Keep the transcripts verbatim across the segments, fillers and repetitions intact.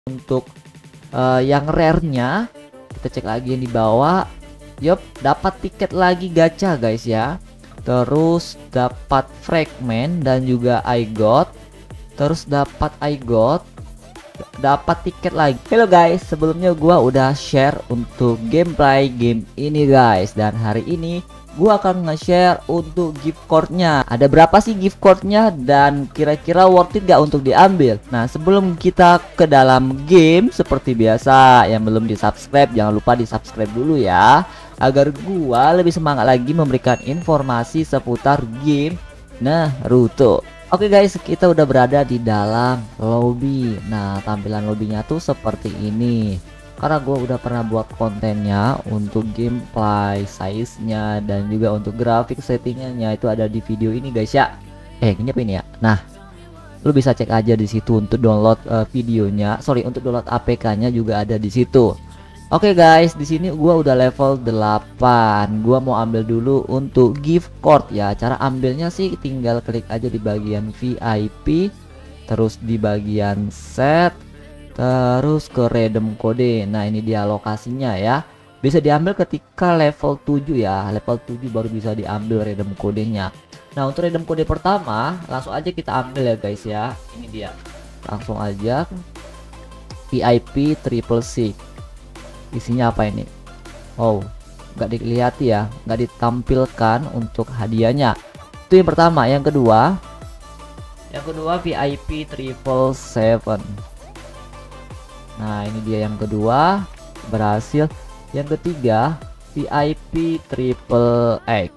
Untuk uh, yang rare-nya kita cek lagi yang di bawah. Yup, dapat tiket lagi gacha guys ya. Terus dapat fragment dan juga I got. Terus dapat I got. Dapat tiket lagi. Halo guys, sebelumnya gua udah share untuk gameplay game ini guys, dan hari ini gua akan nge-share untuk gift card-nya. Ada berapa sih gift card-nya dan kira-kira worth it gak untuk diambil? Nah, sebelum kita ke dalam game seperti biasa, yang belum di-subscribe jangan lupa di-subscribe dulu ya, agar gua lebih semangat lagi memberikan informasi seputar game Naruto. Oke guys, kita udah berada di dalam lobby. Nah, tampilan lobbynya tuh seperti ini. Karena gue udah pernah buat kontennya untuk gameplay, size-nya, dan juga untuk grafik settingannya itu ada di video ini guys ya. Eh, ini apa ini ya? Nah, lu bisa cek aja di situ untuk download uh, videonya. Sorry, untuk download A P K-nya juga ada di situ. Oke guys, di sini gua udah level delapan. Gua mau ambil dulu untuk gift card ya. Cara ambilnya sih tinggal klik aja di bagian V I P, terus di bagian set, terus ke redeem kode. Nah, ini dia lokasinya ya. Bisa diambil ketika level tujuh ya. Level tujuh baru bisa diambil redeem kodenya. Nah, untuk redeem kode pertama langsung aja kita ambil ya guys ya. Ini dia. Langsung aja V I P triple six. Isinya apa ini? Oh, nggak dilihat ya, nggak ditampilkan untuk hadiahnya. Itu yang pertama. Yang kedua, yang kedua V I P triple seven. Nah, ini dia yang kedua, berhasil. Yang ketiga, V I P triple X,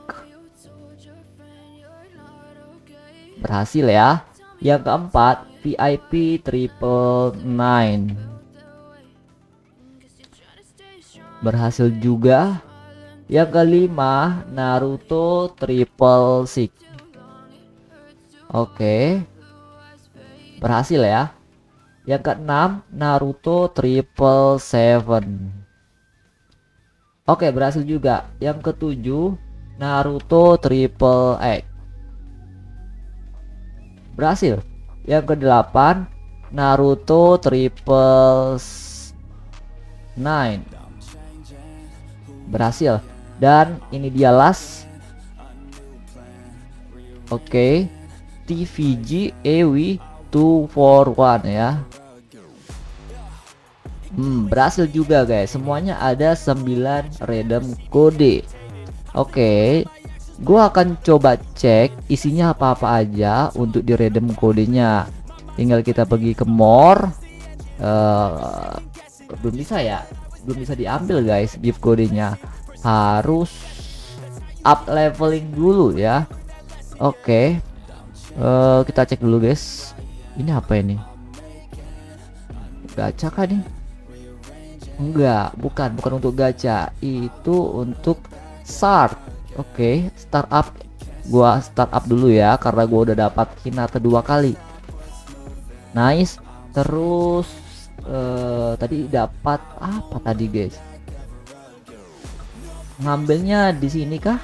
berhasil ya. Yang keempat, V I P triple nine, berhasil juga. Yang kelima, Naruto triple six. Oke, berhasil ya. Yang keenam, Naruto triple seven. Oke, berhasil juga. Yang ketujuh, Naruto triple X, berhasil. Yang kedelapan, Naruto triple nine, berhasil. Dan ini dia last. Oke, T V G E W dua empat satu ya. Hmm, berhasil juga guys. Semuanya ada sembilan redeem kode. Oke, gua akan coba cek isinya apa-apa aja untuk di redeem kodenya. Tinggal kita pergi ke more. uh, Belum bisa ya, belum bisa diambil guys gift kodenya. Harus up leveling dulu ya. Oke, uh, kita cek dulu guys. Ini apa ini? Gacha kan nih? Enggak, bukan, bukan untuk gacha. Itu untuk start. Oke, startup. Gua startup dulu ya, karena gua udah dapat Hinata dua kali. Nice. Terus uh, tadi dapat apa tadi guys? Ngambilnya di sini kah?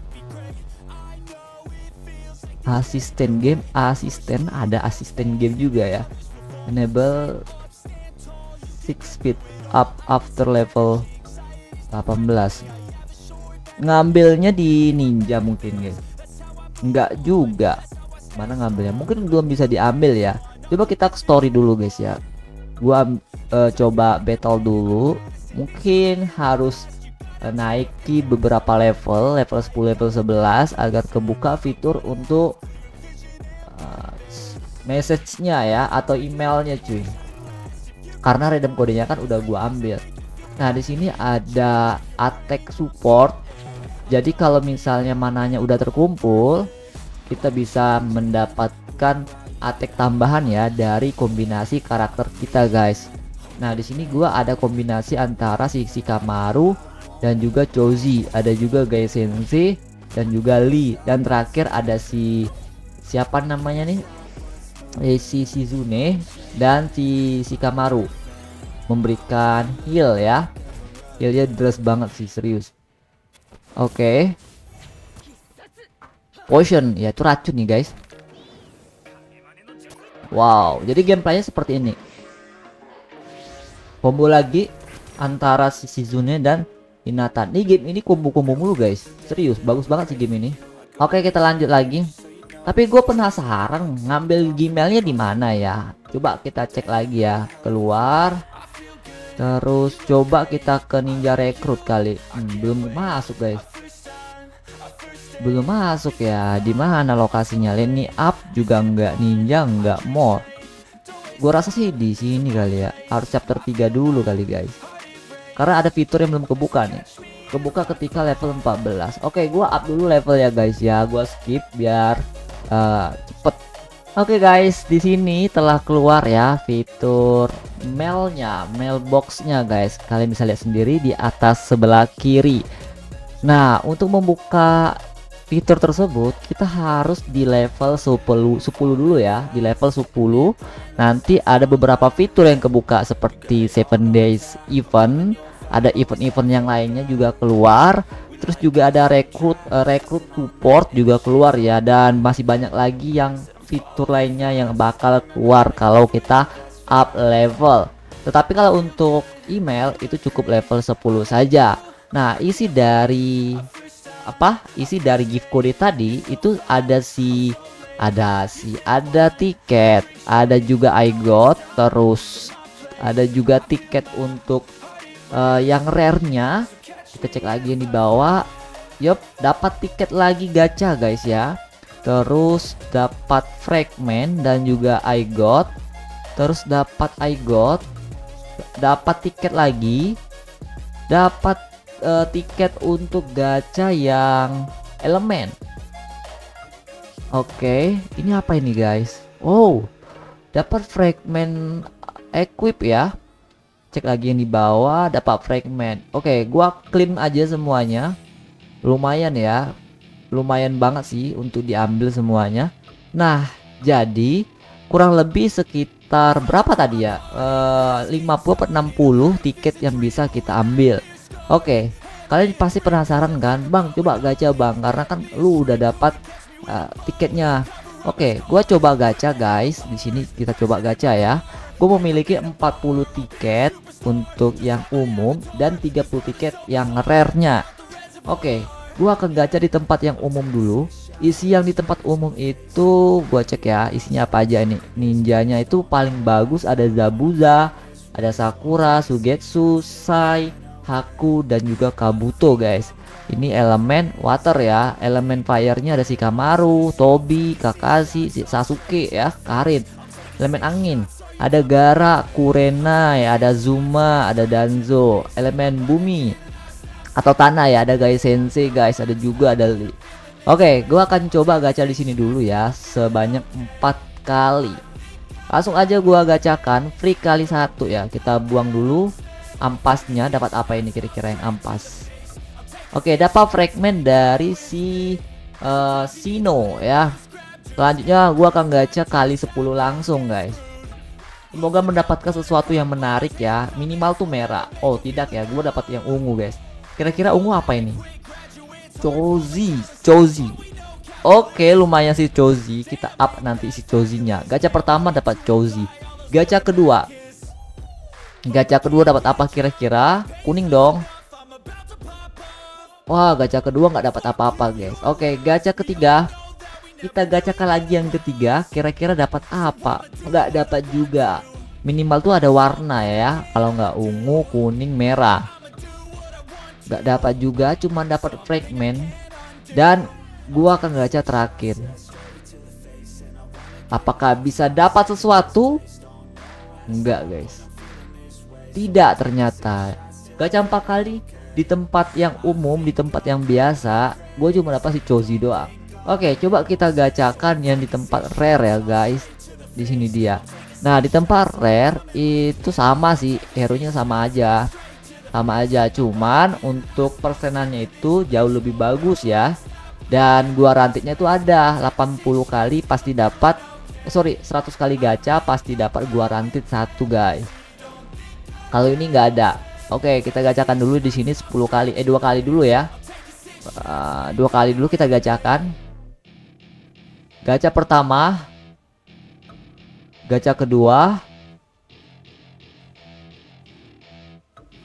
Asisten game, asisten, ada asisten game juga ya. Enable six speed up after level delapan belas. Ngambilnya di ninja mungkin guys. Enggak juga. Mana ngambilnya? Mungkin belum bisa diambil ya. Coba kita ke story dulu guys ya. Gua uh, coba battle dulu. Mungkin harus uh, naiki beberapa level, level sepuluh, level sebelas agar kebuka fitur untuk uh, message-nya ya, atau emailnya cuy. Karena redeem kodenya kan udah gua ambil. Nah, di sini ada attack support. Jadi kalau misalnya mananya udah terkumpul, kita bisa mendapatkan attack tambahan ya dari kombinasi karakter kita guys. Nah, di sini gua ada kombinasi antara si Shikamaru dan juga Choji, ada juga Gai Sensei dan juga Lee, dan terakhir ada si siapa namanya nih? Eh, si Shizune dan si Shikamaru, memberikan heal ya. Healnya deras banget sih, serius. Oke, potion ya, itu racun nih guys. Wow, jadi gameplaynya seperti ini. combo lagi antara si Shizune dan Hinata. Nih game ini combo-combo mulu guys, serius bagus banget sih game ini. Oke, kita lanjut lagi. Tapi gue penasaran ngambil Gimelnya di mana ya. Coba kita cek lagi ya, keluar. Terus coba kita ke Ninja Recruit kali. Hmm, belum masuk guys. Belum masuk ya. Di mana lokasinya? Leni up juga enggak, Ninja enggak, more. Gue rasa sih di sini kali ya. Harus chapter tiga dulu kali guys. Karena ada fitur yang belum kebuka nih. Kebuka ketika level empat belas. Oke, gua up dulu level ya guys ya. Gua skip biar uh, cepet. Oke guys, di sini telah keluar ya fitur mailnya, mailboxnya guys. Kalian bisa lihat sendiri di atas sebelah kiri. Nah, untuk membuka fitur tersebut kita harus di level sepuluh, sepuluh dulu ya. Di level sepuluh nanti ada beberapa fitur yang kebuka seperti seven days event. Ada event-event yang lainnya juga keluar. Terus juga ada rekrut uh, rekrut support juga keluar ya. Dan masih banyak lagi yang fitur lainnya yang bakal keluar kalau kita up level. Tetapi kalau untuk email itu cukup level sepuluh saja. Nah, isi dari apa? Isi dari gift code tadi itu ada si ada si ada tiket, ada juga I got, terus ada juga tiket untuk Uh, yang rare-nya. Kita cek lagi yang di bawah. Yup, dapat tiket lagi gacha guys ya. Terus dapat fragment dan juga I got. Terus dapat I got. Dapat tiket lagi. Dapat uh, tiket untuk gacha yang elemen. Oke, ini apa ini guys? Oh, dapat fragment equip ya. Cek lagi yang di bawah, dapat fragment. Oke, gua klaim aja semuanya. Lumayan ya. Lumayan banget sih untuk diambil semuanya. Nah, jadi kurang lebih sekitar berapa tadi ya? Uh, lima puluh per enam puluh tiket yang bisa kita ambil. Oke, kalian pasti penasaran kan? Bang, coba gacha bang, karena kan lu udah dapat uh, tiketnya. Oke, gua coba gacha guys. Di sini kita coba gacha ya. Gue memiliki empat puluh tiket untuk yang umum dan tiga puluh tiket yang rare-nya. Oke, gue akan gacha di tempat yang umum dulu. Isi yang di tempat umum itu gue cek ya, isinya apa aja ini. Ninjanya itu paling bagus, ada Zabuza, ada Sakura, Sugetsu, Sai, Haku, dan juga Kabuto guys. Ini elemen water ya. Elemen fire-nya ada Shikamaru, Tobi, Kakashi, Sasuke ya, Karin. Elemen angin ada Gara, Kurenai, ada Zuma, ada Danzo. Elemen bumi atau tanah ya, ada Gai Sensei guys, ada juga ada Li. Oke, gua akan coba gacha di sini dulu ya, sebanyak empat kali. Langsung aja gua gacakan free kali satu ya. Kita buang dulu ampasnya. Dapat apa ini kira-kira yang ampas? Oke, dapat fragment dari si uh, Sino ya. Selanjutnya gua akan gacha kali sepuluh langsung guys. Semoga mendapatkan sesuatu yang menarik ya. Minimal tuh merah. Oh tidak ya, gue dapat yang ungu guys. Kira-kira ungu apa ini? Chozi, Chozi. Oke, lumayan sih Chozi. Kita up nanti isi Chozinya. Gacha pertama dapat Chozi. Gacha kedua. Gacha kedua dapat apa kira-kira? Kuning dong. Wah, gacha kedua nggak dapat apa-apa guys. Oke, gacha ketiga. Kita gacakan lagi yang ketiga, kira-kira dapat apa? Nggak dapat juga. Minimal tuh ada warna ya. Kalau nggak ungu, kuning, merah. Nggak dapat juga, cuma dapat fragment. Dan gua akan gacha terakhir. Apakah bisa dapat sesuatu? Enggak guys. Tidak ternyata. Gacha empat kali di tempat yang umum, di tempat yang biasa, gue cuma dapat si Chozi doang. Oke, coba kita gacakan yang di tempat rare ya guys. Di sini dia. Nah, di tempat rare itu sama sih, hero-nya sama aja. Sama aja, cuman untuk persenannya itu jauh lebih bagus ya. Dan gua rantiknya itu ada delapan puluh kali pasti dapat eh, sorry, seratus kali gacha pasti dapat gua rantit satu guys. Kalau ini nggak ada. Oke, kita gacakan dulu di sini sepuluh kali. Eh, dua kali dulu ya. Uh, dua kali dulu kita gacakan. Gacha pertama, gacha kedua,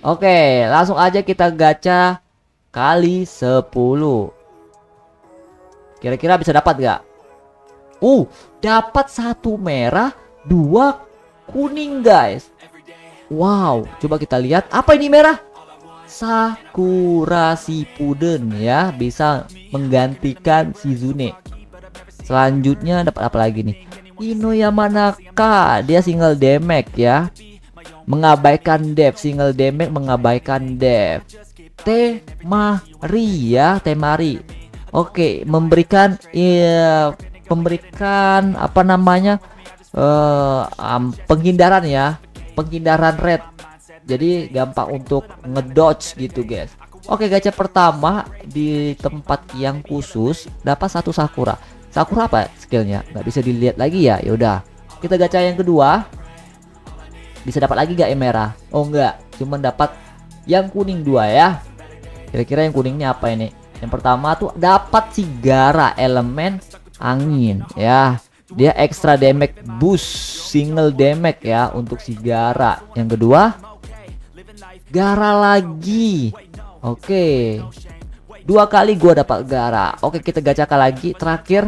Oke, langsung aja kita gacha kali sepuluh. Kira-kira bisa dapat gak? Uh, dapat satu merah, dua kuning guys. Wow, coba kita lihat apa ini merah? Sakura Shippuden ya, bisa menggantikan Shizune. Selanjutnya dapat apa lagi nih? Ino Yamanaka, dia single damage ya. Mengabaikan dev, single damage mengabaikan dev. Temari ya, Temari. Oke, memberikan ya, memberikan apa namanya? Uh, um, penghindaran ya, penghindaran red. Jadi gampang untuk ngedodge gitu guys. Oke, gacha pertama di tempat yang khusus dapat satu Sakura. Sakura apa skillnya? Nggak bisa dilihat lagi ya. Yaudah, kita gacha yang kedua. Bisa dapat lagi gak yang merah? Oh enggak, cuman dapat yang kuning dua ya. Kira-kira yang kuningnya apa ini? Yang pertama tuh dapat si Gaara elemen angin ya. Dia extra damage boost, single damage ya untuk si Gaara. Yang kedua Gaara lagi. Oke, dua kali gua dapat Gaara. Oke, kita gacakan lagi. Terakhir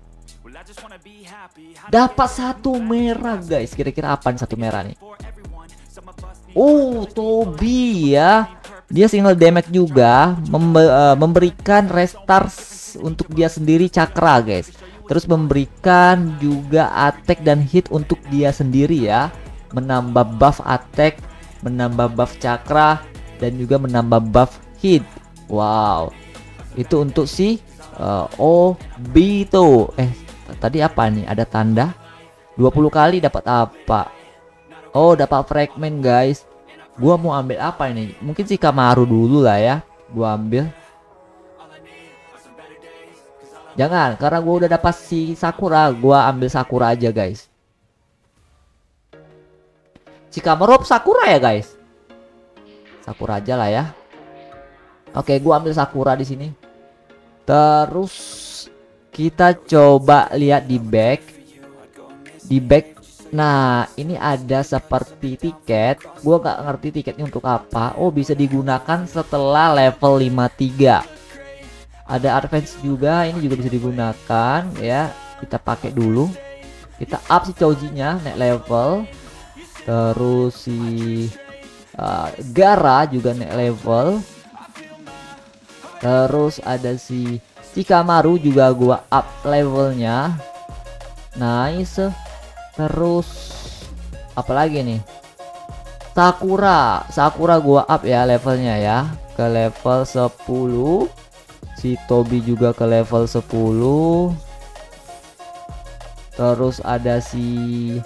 dapat satu merah guys. Kira-kira apa nih satu merah nih? Oh, Tobi ya. Dia single damage juga, mem uh, memberikan restart untuk dia sendiri cakra guys. Terus memberikan juga attack dan hit untuk dia sendiri ya. Menambah buff attack, menambah buff cakra, dan juga menambah buff hit. Wow, itu untuk si uh, Obito. Eh, tadi apa nih? Ada tanda dua puluh kali dapat apa? Oh, dapat fragment guys. Gua mau ambil apa ini? Mungkin si Kamaru dulu lah ya. Gua ambil. Jangan, karena gua udah dapat si Sakura, gua ambil Sakura aja guys. Si Kamaru Sakura ya guys. Sakura aja lah ya. Oke, gua ambil Sakura di sini. Terus kita coba lihat di back. Di back. Nah, ini ada seperti tiket. Gua gak ngerti tiketnya untuk apa. Oh, bisa digunakan setelah level lima puluh tiga. Ada advance juga, ini juga bisa digunakan ya. Kita pakai dulu. Kita up si Choji-nya naik level. Terus si uh, Gaara juga naik level. Terus ada si Shikamaru juga gua up levelnya. Nice. Terus apalagi nih? Sakura, Sakura gua up ya levelnya ya ke level sepuluh. Si Tobi juga ke level sepuluh. Terus ada si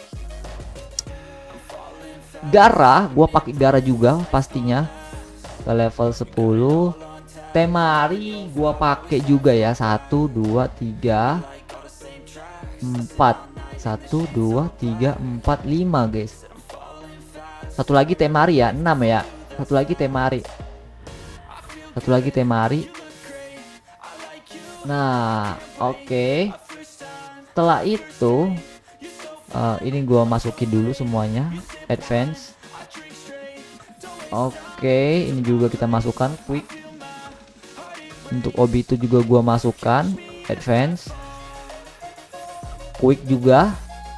Gaara, gua pakai Gaara juga pastinya ke level sepuluh. Temari gua pakai juga ya, satu dua tiga empat. satu dua tiga empat lima guys. Satu lagi Temari ya, enam ya. Satu lagi Temari. Satu lagi Temari. Nah, oke. Okay. Setelah itu uh, ini gua masukin dulu semuanya advance. Oke, okay, ini juga kita masukkan quick. Untuk Obito juga gua masukkan advance. Quick juga.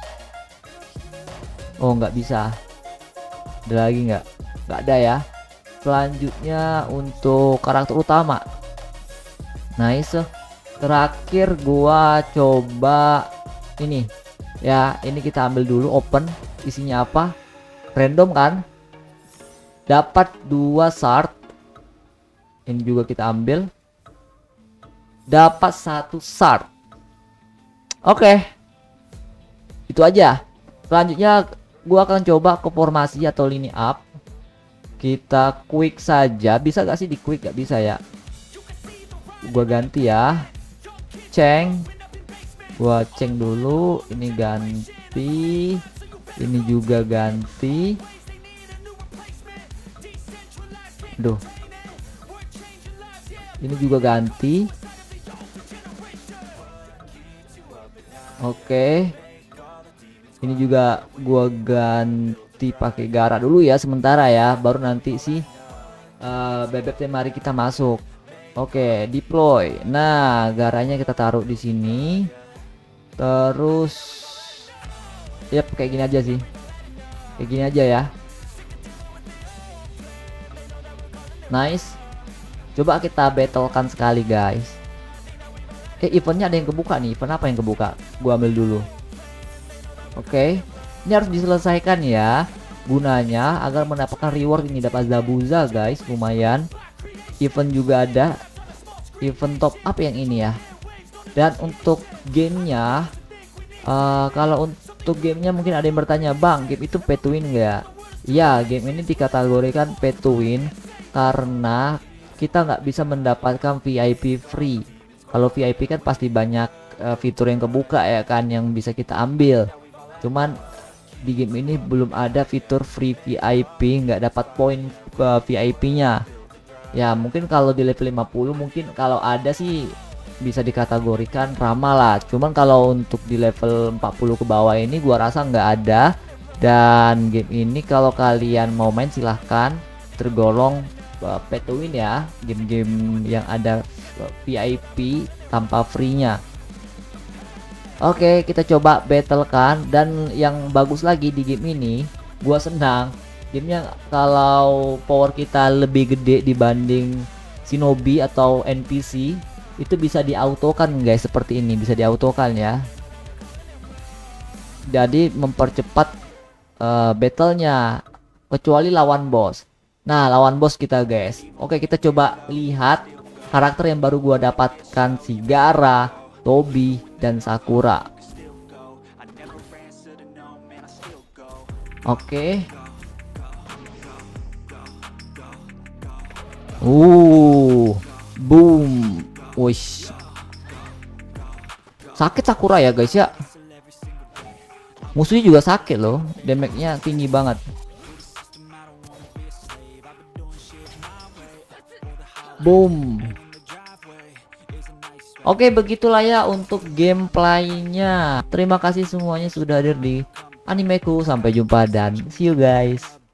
Oh, nggak bisa. Ada lagi nggak? Nggak ada ya. Selanjutnya untuk karakter utama. Nice. Terakhir gua coba ini. Ya, ini kita ambil dulu open. Isinya apa? Random kan? Dapat dua shard. Ini juga kita ambil. Dapat satu shard. Oke. Okay. Itu aja. Selanjutnya gua akan coba ke formasi atau line up. Kita quick saja. Bisa gak sih di quick? Gak bisa ya. Gua ganti ya. Ceng. Gua ceng dulu. Ini ganti. Ini juga ganti. Duh. Ini juga ganti. Oke. Ini juga gua ganti pakai Gaara dulu ya sementara ya, baru nanti sih uh, bebeknya mari kita masuk. Oke, deploy. Nah, garanya kita taruh di sini. Terus yep, kayak gini aja sih. Kayak gini aja ya. Nice. Coba kita battlekan sekali, guys. Eh, eventnya ada yang kebuka nih. Event apa yang kebuka? Gua ambil dulu. Oke. Ini harus diselesaikan ya. Gunanya agar mendapatkan reward ini, dapat Zabuza, guys. Lumayan. Event juga ada, event top up yang ini ya. Dan untuk gamenya, uh, kalau untuk gamenya mungkin ada yang bertanya, bang, game itu pay to win nggak? Ya, game ini dikategorikan pay to win karena kita nggak bisa mendapatkan V I P free. Kalau V I P kan pasti banyak uh, fitur yang kebuka ya kan, yang bisa kita ambil. Cuman di game ini belum ada fitur free V I P, nggak dapat poin uh, V I P-nya. Ya mungkin kalau di level lima puluh mungkin kalau ada sih bisa dikategorikan ramah lah. Cuman kalau untuk di level empat puluh ke bawah ini gua rasa nggak ada. Dan game ini kalau kalian mau main silahkan, tergolong uh, pay to win ya. Game-game yang ada uh, V I P tanpa free-nya. Oke, kita coba battlekan. Dan yang bagus lagi di game ini, gua senang gamenya kalau power kita lebih gede dibanding shinobi atau N P C, itu bisa diautokan guys, seperti ini bisa diautokan ya. Jadi mempercepat uh, battlenya, kecuali lawan boss. Nah, lawan boss kita guys. Oke, kita coba lihat karakter yang baru gua dapatkan, si Gaara, Tobi, dan Sakura. Oke. Uh, boom, wish. Sakit Sakura ya guys ya. Musuhnya juga sakit loh, damage-nya tinggi banget. Boom. Oke, begitulah ya untuk gameplaynya. Terima kasih semuanya sudah hadir di animeku. Sampai jumpa dan see you guys.